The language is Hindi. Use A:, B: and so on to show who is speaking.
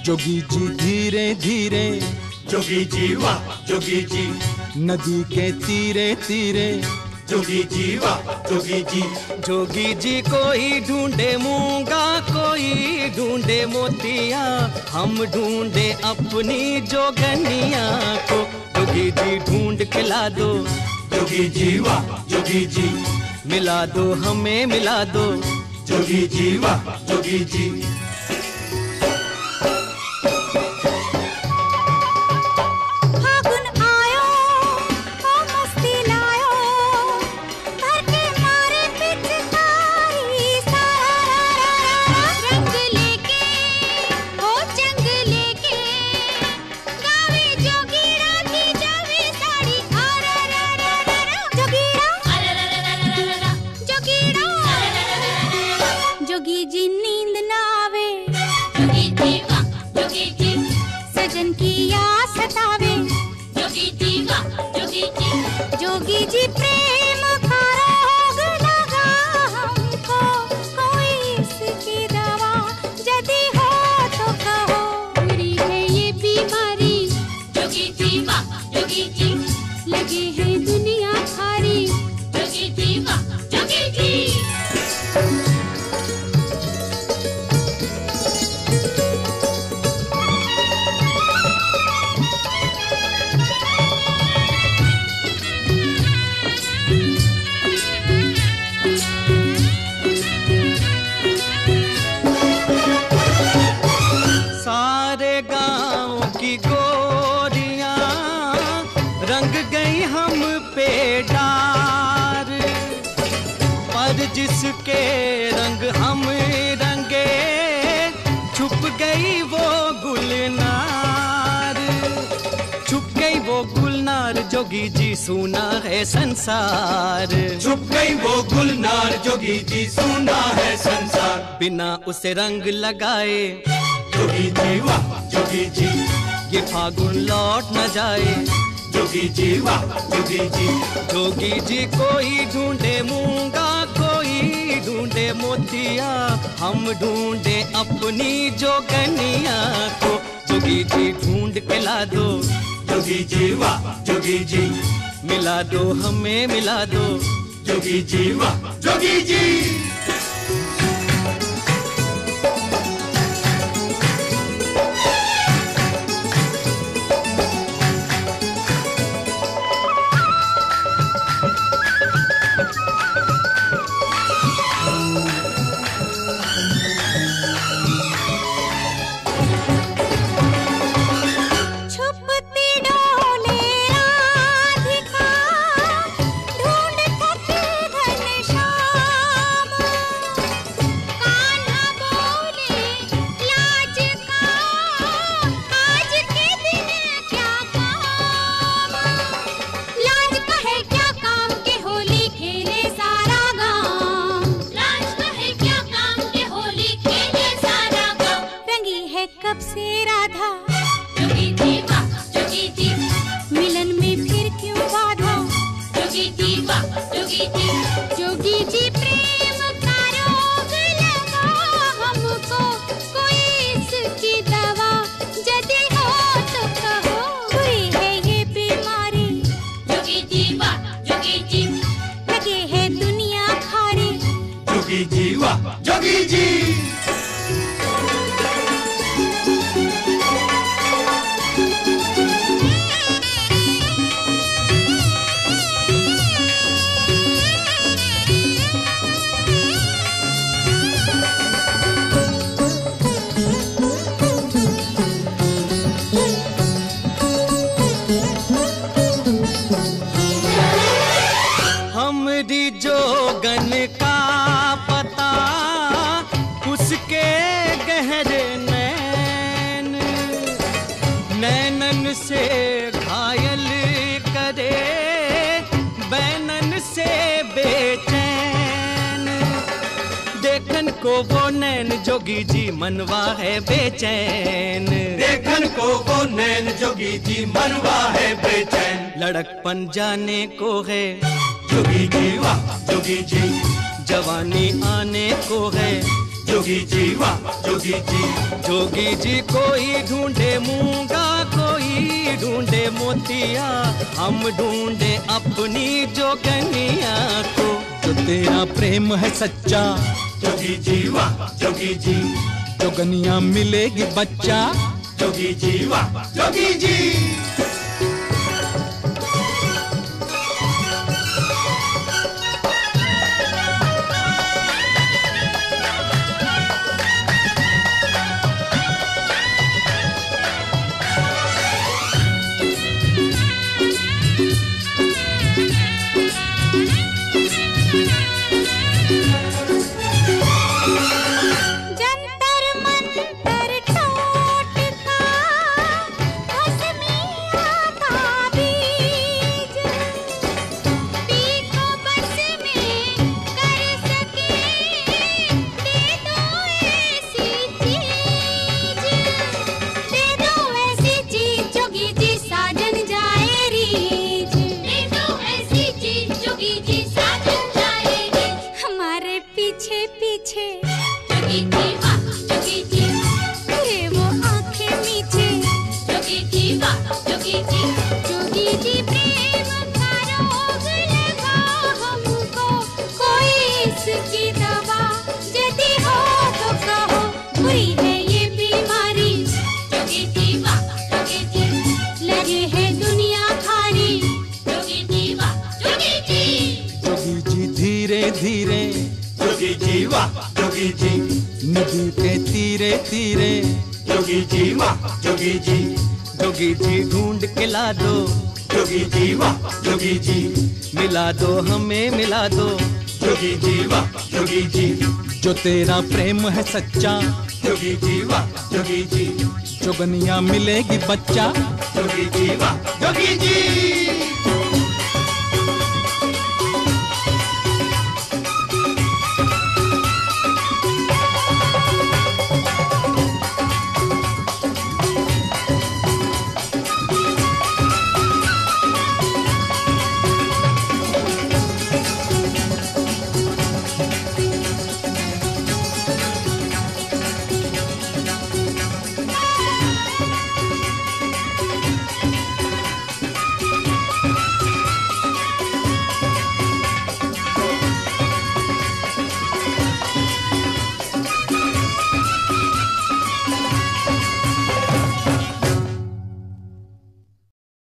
A: जोगी जी धीरे धीरे,
B: जोगी जी वाह जोगी जी,
A: नदी के तीरे तीरे,
B: जोगी जी वाह जोगी जी।
C: जोगी जी कोई ढूंढे मूंगा, कोई ढूंढे मोतिया, हम ढूंढे अपनी जोगनिया को। जोगी जी ढूंढ के ला दो,
B: जोगी जी वाह जोगी जी,
C: मिला दो हमें मिला दो,
B: जोगी जी वाह जोगी जी।
D: जोगी जी नींद ना आवे, जोगी जी वाह जोगी जी, सजन की याद सतावे, जोगी जी वाह जोगी जी। जोगी जी प्रेम का रोग लगा हमको, कोई इसकी दवा यदि हो तो कहो। बुरी है ये बीमारी, जोगी जी वाह जोगी जी, लगे है दुनिया भारी, जोगी जी वाह जोगी जी।
C: सारे गांव की गोरियां रंग गई हम पे डार, पर जिसके रंग हम रंगे छुप गई वो गुलनार, छुप गई वो गुलनार। जोगी जी सुना है संसार,
B: छुप गई वो गुलनार, जोगी जी सुना है संसार।
C: बिना उसे रंग लगाए,
B: जोगी जी वाह जोगी जी,
C: ये फागुन लौट न जाए,
B: जोगी जी वाह जोगी जी।
C: जोगी जी कोई ढूंढे मूंगा, कोई ढूंढे मोतिया, हम ढूंढे अपनी जोगनिया को। जोगी जी ढूंढ के ला दो,
B: जोगी जी वाह जोगी जी,
C: मिला दो हमें मिला दो,
B: जोगी जी वाह जोगी जी।
D: कब से राधा, जोगी जी वाह जोगी जी, मिलन में फिर क्यों बाधा, जोगी जी वाह जोगी जी। जोगी जी प्रेम का रोग लगा हमको, कोई इसकी दवा यदि हो तो कहो। हुई है ये बीमारी, जोगी जी वाह जोगी जी, लगे है दुनिया भारी,
B: जोगी जी वाह जोगी जी।
C: हमरी जोगन का पता उसके गहरे नैन, नैनन से घायल करे, बैनन से बेचैन। देखन को वो नैन जोगी जी मनवा है बेचैन,
B: देखन को वो नैन जोगी जी मनवा है बेचैन।
C: लड़कपन जाने को है,
B: जोगी जी वाह जोगी जी,
C: जवानी आने को है,
B: जोगी जी वाह जोगी जी।
C: जोगी जी कोई ढूंढे मूंगा, कोई ढूंढे मोतिया, हम ढूंढे अपनी जोगनिया को।
A: जो तेरा प्रेम है सच्चा,
B: जोगी जी वाह जोगी जी।
A: जोगनिया मिलेगी बच्चा,
B: जोगी जी वाह जोगी जी।
D: पीछे पीछे जोगी जी वाह जोगी जी, तेरे वो आंखें मीठे जोगी जी वाह जोगी जी। जोगी जी प्रेम का रोग लगा हमको, कोई इसकी दवा यदि हो तो कहो, बुरी है ये बीमारी जोगी जी वाह जोगी जी। लगे है दुनिया भारी जोगी जी वाह जोगी जी।
A: जोगी जी धीरे धीरे,
B: जोगी जी वाह जोगी जी।
A: नदी के तीरे तीरे,
B: जोगी जी वाह जोगी जी।
C: जोगी जी ढूंढ के ला दो,
B: जोगी जी वाह जोगी जी।
C: मिला दो हमें मिला दो,
B: जोगी जी वाह जोगी जी।
A: जो तेरा प्रेम है सच्चा,
B: जोगी जी वाह जोगी जी।
A: जोगनिया मिलेगी बच्चा,
B: जोगी जी वाह जोगी जी।